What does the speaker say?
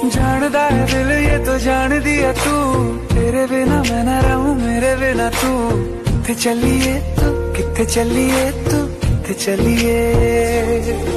जानदा है दिल ये तो जान दिया तू, तेरे बिना मैं ना रहूं मेरे बिना तू। किथे चलिए तू, किथे चलिए तू, किथे चलिए।